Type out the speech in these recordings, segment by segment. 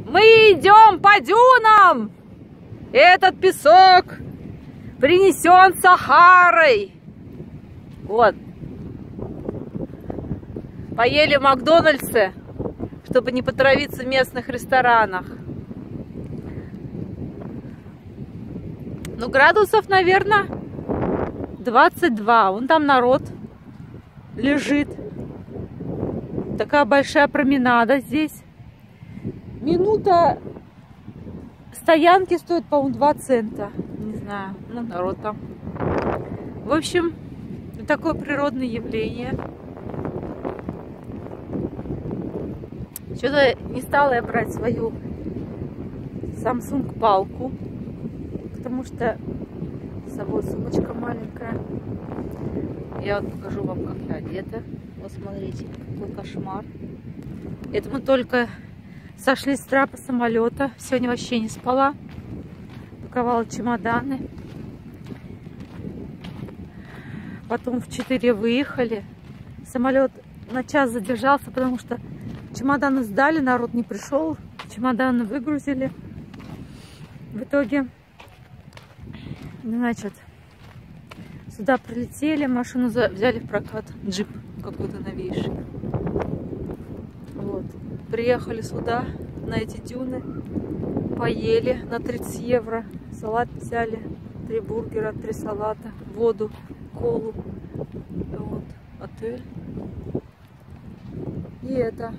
Мы идем по дюнам. Этот песок принесен Сахарой. Вот. Поели в Макдональдсе, чтобы не потравиться в местных ресторанах. Ну, градусов, наверное, 22. Вон там народ лежит. Такая большая променада здесь. Минута стоянки стоит, по-моему, 2 цента. Не знаю, ну, народ там. В общем, такое природное явление. Что-то не стала я брать свою Samsung палку, потому что с собой сумочка маленькая. Я вот покажу вам, как я одета. Вот смотрите, какой кошмар. Это мы только сошли с трапа самолета. Сегодня вообще не спала. Паковала чемоданы. Потом в 4 выехали. Самолет на час задержался, потому что чемоданы сдали, народ не пришел. Чемоданы выгрузили. В итоге, значит, сюда прилетели, машину взяли в прокат, джип какой-то новейший. Вот. Приехали сюда, на эти дюны, поели на 30 евро, салат взяли, 3 бургера, 3 салата, воду, колу, вот, отель. И это.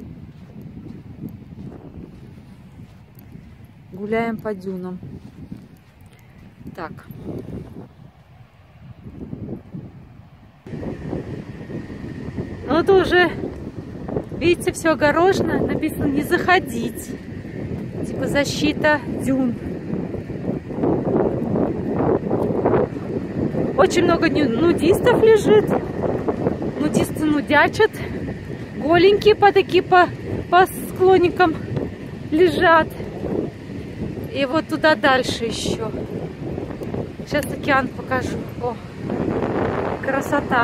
Гуляем по дюнам. Так. Ну, это уже, видите, все огорожено. Написано не заходить. Типа защита дюн. Очень много нудистов лежит. Нудисты нудячат. Голенькие такие по склоникам лежат. И вот туда дальше еще. Сейчас океан покажу. О, красота.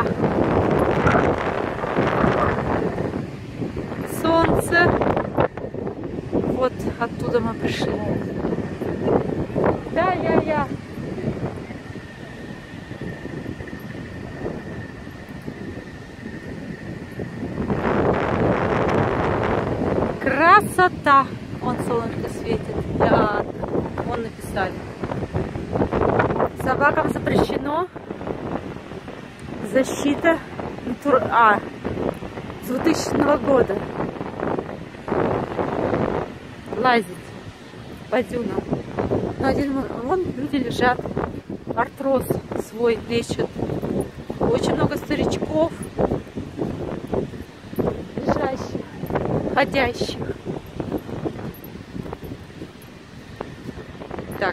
Солнце. Вот оттуда мы пришли. Да, я. Красота. Вон солнышко светит. Да, вон написали. Собакам запрещено. Защита с 2000 года. Лазить по дюнам. Вон люди лежат. Артроз свой лечат. Очень много старичков. Лежащих. Ходящих. Так.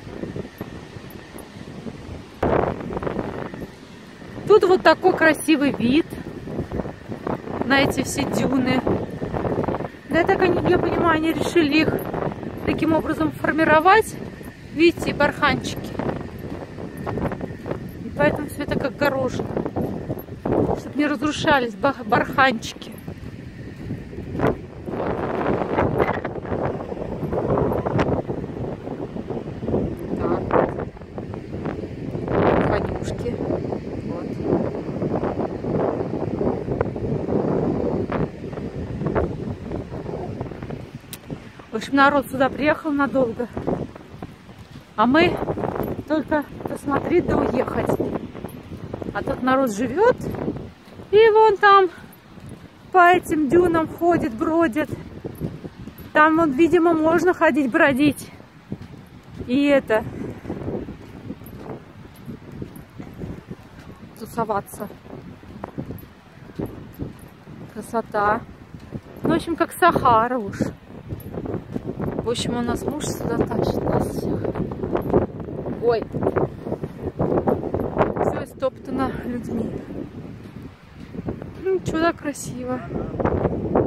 Тут вот такой красивый вид на эти все дюны. Да, я так, я понимаю, они решили их таким образом формировать. Видите, барханчики. И поэтому все это как огорожено. Чтобы не разрушались барханчики. В общем, народ сюда приехал надолго. А мы только посмотреть да уехать. А тут народ живет. И вон там по этим дюнам ходит, бродит. Там, вот, видимо, можно ходить, бродить. И это... тусоваться. Красота. Ну, в общем, как Сахара уж. В общем, у нас муж сюда тащит нас всех. Ой. Все истоптано людьми. Ну, чудо красиво.